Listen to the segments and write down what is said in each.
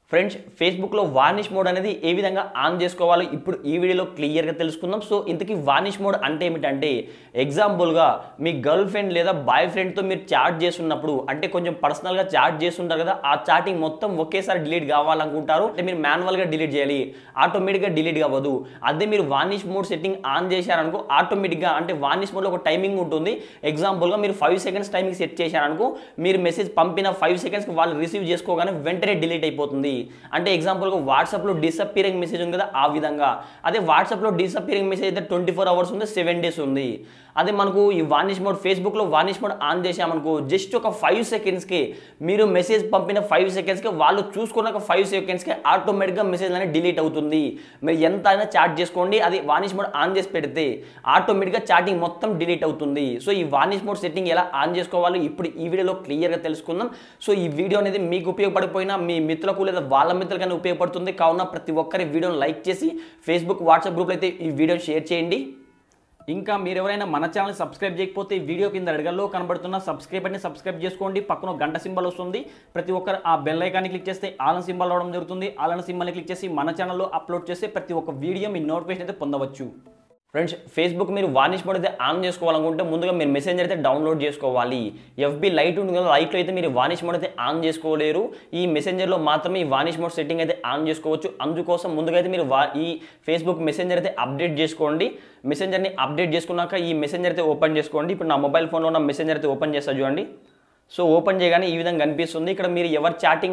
Friends ఫేస్బుక్లో vanish mode అనేది ఏ విధంగా ఆన్ చేసుకోవాలో ఇప్పుడు ఈ వీడియోలో క్లియర్గా తెలుసుకుందాం. సో ఇంతకీ వార్నిష్ మోడ్ అంటే ఏమిటంటే ఎగ్జాంపుల్గా మీ గర్ల్ ఫ్రెండ్ లేదా బాయ్ ఫ్రెండ్తో మీరు చాట్ చేస్తున్నప్పుడు అంటే కొంచెం పర్సనల్గా చాట్ చేస్తుంటారు కదా, ఆ చాటింగ్ మొత్తం ఒకేసారి డిలీట్ కావాలనుకుంటారు. అంటే మీరు మాన్యువల్గా డిలీట్ చేయాలి, ఆటోమేటిక్గా డిలీట్ కావద్దు. అదే మీరు వార్నిష్ మోడ్ సెట్టింగ్ ఆన్ చేశారనుకో ఆటోమేటిక్గా అంటే వార్నిష్ మోడ్లో ఒక టైమింగ్ ఉంటుంది. ఎగ్జాంపుల్గా మీరు 5 సెకండ్స్ టైమింగ్ సెట్ చేశారనుకో మీరు మెసేజ్ పంపిన 5 సెకండ్స్కి వాళ్ళు రిసీవ్ చేసుకోగానే వెంటనే డిలీట్ అయిపోతుంది. అంటే ఎగ్జాంపుల్గా వాట్సాప్లో డిసప్పియరింగ్ మెసేజ్ ఉంది కదా, ఆ విధంగా. అదే వాట్సాప్లో డిసప్పియరింగ్ మెసేజ్ అయితే 24 అవర్స్ ఉంది, 7 డేస్ ఉంది. అదే మనకు ఈ వార్నిష్ మోడ్ ఫేస్బుక్లో వార్నిష్ మోడ్ ఆన్ చేశామనుకో జస్ట్ ఒక 5 సెకండ్స్కి మీరు మెసేజ్ పంపిన 5 సెకండ్స్కి వాళ్ళు చూసుకున్నాక 5 సెకండ్స్కి ఆటోమేటిక్గా మెసేజ్ అనేది డిలీట్ అవుతుంది. మీరు ఎంత అయినా చాట్ చేసుకోండి, అది వార్నిష్ మోడ్ ఆన్ చేసి పెడితే ఆటోమేటిక్గా చాటింగ్ మొత్తం డిలీట్ అవుతుంది. సో ఈ వార్నిష్ మోడ్ సెట్టింగ్ ఎలా ఆన్ చేసుకోవాలో ఇప్పుడు ఈ వీడియోలో క్లియర్గా తెలుసుకుందాం. సో ఈ వీడియో అనేది మీకు ఉపయోగపడిపోయినా మీ మిత్రులకు లేదా వాళ్ళ మిత్రులకైనా ఉపయోగపడుతుంది. కావున ప్రతి ఒక్కరి వీడియోని లైక్ చేసి ఫేస్బుక్ వాట్సాప్ గ్రూప్లో అయితే ఈ వీడియోని షేర్ చేయండి. ఇంకా మీరు ఎవరైనా మన ఛానల్ సబ్స్క్రైబ్ చేయకపోతే వీడియో కింద అడగల్లో కనబడుతున్న సబ్స్క్రైబ్ అని సబ్స్క్రైబ్ చేసుకోండి. పక్కన గంట సింబల్ వస్తుంది, ప్రతి ఒక్కరు ఆ బెల్ ఐకాన్ని క్లిక్ చేస్తే ఆల్ సింబల్ రావడం జరుగుతుంది. ఆల్ సింబల్ని క్లిక్ చేసి మన ఛానల్లో అప్లోడ్ చేస్తే ప్రతి ఒక్క వీడియో మీ నోటిఫికేషన్ అయితే పొందవచ్చు. ఫ్రెండ్స్ ఫేస్బుక్ మీరు వార్నిష్ మోడ్ అయితే ఆన్ చేసుకోవాలనుకుంటే ముందుగా మీరు మెసెంజర్ అయితే డౌన్లోడ్ చేసుకోవాలి. ఎఫ్బీ లైట్ ఉంటుంది కదా, లైట్లో అయితే మీరు వార్నిష్ మోడ్ అయితే ఆన్ చేసుకోలేరు. ఈ మెసెంజర్లో మాత్రమే ఈ వార్నిష్ మోడ్ సెట్టింగ్ అయితే ఆన్ చేసుకోవచ్చు. అందుకోసం ముందుగా అయితే మీరు ఈ ఫేస్బుక్ మెసెంజర్ అయితే అప్డేట్ చేసుకోండి. మెసెంజర్ని అప్డేట్ చేసుకున్నాక ఈ మెసెంజర్ అయితే ఓపెన్ చేసుకోండి. ఇప్పుడు నా మొబైల్ ఫోన్లో ఉన్న మెసెంజర్ అయితే ఓపెన్ చేస్తా చూడండి. సో ఓపెన్ చేయగానే ఈ విధంగా కనిపిస్తుంది. ఇక్కడ మీరు ఎవరు చాటింగ్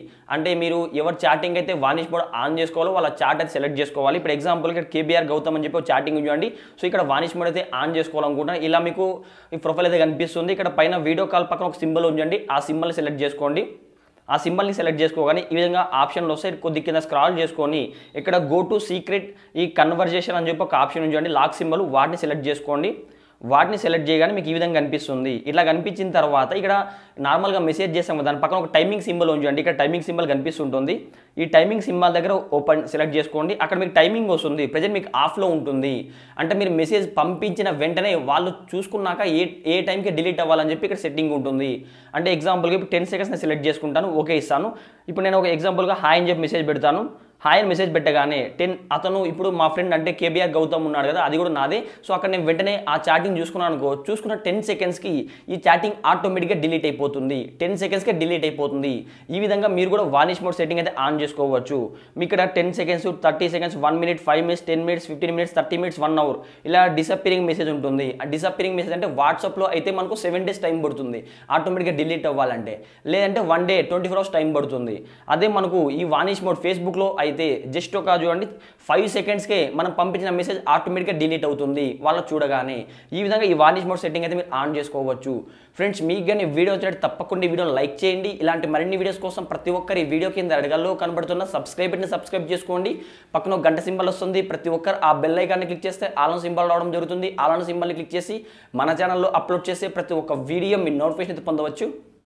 అయితే వార్నిష్ మోడ్ ఆన్ చేసుకోవాలో వాళ్ళ చాట్ అయితే సెలెక్ట్ చేసుకోవాలి. ఇప్పుడు ఎగ్జాంపుల్ ఇక్కడ కేబీఆర్ గౌతమ్ అని చెప్పి చాటింగ్ చూడండి. సో ఇక్కడ వార్నిష్ మోడ్ అయితే ఆన్ చేసుకోవాలనుకుంటున్నాను. ఇలా మీకు ఈ ప్రొఫైల్ అయితే కనిపిస్తుంది. ఇక్కడ పైన వీడియో కాల్ పక్కన ఒక సింబల్ ఉంచండి, ఆ సింబల్ని సెలెక్ట్ చేసుకోండి. ఆ సింబల్ని సెలెక్ట్ చేసుకోగానే ఈ విధంగా ఆప్షన్లు వస్తాయి. కొద్ది కింద స్క్రాల్ చేసుకొని ఇక్కడ గో టు సీక్రెట్ ఈ కన్వర్జేషన్ అని చెప్పి ఒక ఆప్షన్ ఉంచండి, లాక్ సింబల్, వాటిని సెలెక్ట్ చేసుకోండి. వాటిని సెలెక్ట్ చేయగానే మీకు ఈ విధంగా కనిపిస్తుంది. ఇట్లా కనిపించిన తర్వాత ఇక్కడ నార్మల్గా మెసేజ్ చేస్తాము, దాని పక్కన ఒక టైమింగ్ సింబల్ ఉంచండి. ఇక్కడ టైమింగ్ సింబల్ కనిపిస్తుంటుంది. ఈ టైమింగ్ సింబల్ దగ్గర ఓపెన్ సెలెక్ట్ చేసుకోండి. అక్కడ మీకు టైమింగ్ వస్తుంది, ప్రజెంట్ మీకు ఆఫ్లో ఉంటుంది. అంటే మీరు మెసేజ్ పంపించిన వెంటనే వాళ్ళు చూసుకున్నాక ఏ టైంకి డిలీట్ అవ్వాలని చెప్పి ఇక్కడ సెట్టింగ్ ఉంటుంది. అంటే ఎగ్జాంపుల్గా ఇప్పుడు 10 సెకండ్స్ నేను సెలెక్ట్ చేసుకుంటాను, ఓకే ఇస్తాను. ఇప్పుడు నేను ఒక ఎగ్జాంపుల్గా హాయ్ అని చెప్పి మెసేజ్ పెడతాను. హాయ్ అని మెసేజ్ పెట్టగానే అతను ఇప్పుడు మా ఫ్రెండ్ అంటే కేబీఆర్ గౌతమ్ ఉన్నాడు కదా, అది కూడా నాదే. సో అక్కడ నేను వెంటనే ఆ చాటింగ్ చూసుకున్నాను అనుకో, చూసుకున్న 10 సెకండ్స్కి ఈ చాటింగ్ ఆటోమేటిక్గా డిలీట్ అయిపోతుంది. 10 సెకండ్స్కే డిలీట్ అయిపోతుంది. ఈ విధంగా మీరు కూడా వార్నిష్ మోడ్ సెట్టింగ్ అయితే ఆన్ చేసుకోవచ్చు. మీ ఇక్కడ 10 seconds, 30 seconds, 1 minute, 5 minutes, 10 minutes, 15 minutes, 30 minutes, 1 hour ఇలా డిసప్పియరింగ్ మెసేజ్ ఉంటుంది. ఆ డిసప్పియరింగ్ మెసేజ్ అంటే వాట్సాప్లో అయితే మనకు 7 డేస్ టైం పడుతుంది ఆటోమేటిక్గా డిలీట్ అవ్వాలంటే, లేదంటే 1 డే 24 అవర్స్ టైం పడుతుంది. అదే మనకు ఈ వార్నిష్ మోడ్ ఫేస్బుక్లో అయితే జస్ట్ ఒక చూడండి 5 సెకండ్స్కే మనం పంపించిన మెసేజ్ ఆటోమేటిక్గా డిలీట్ అవుతుంది వాళ్ళు చూడగానే. ఈ విధంగా ఈ వార్నిష్ మోడ్ సెట్టింగ్ అయితే మీరు ఆన్ చేసుకోవచ్చు. ఫ్రెండ్స్ మీకు కానీ వీడియో వచ్చినట్టు తప్పకుండా ఈ వీడియోని లైక్ చేయండి. ఇలాంటి మరిన్ని వీడియోస్ కోసం ప్రతి ఒక్కరు ఈ వీడియో కింద అడగల్లో కనబడుతున్న సబ్స్క్రైబ్ చేసుకోండి. పక్కన ఒక గంట సింబల్ వస్తుంది, ప్రతి ఒక్కరు ఆ బెల్ ఐకాన్ని క్లిక్ చేస్తే ఆల్ సింబల్ రావడం జరుగుతుంది. ఆల్ సింబల్ని క్లిక్ చేసి మన ఛానల్లో అప్లోడ్ చేసే ప్రతి ఒక్క వీడియో మీ నోటిఫికేషన్ అయితే పొందవచ్చు.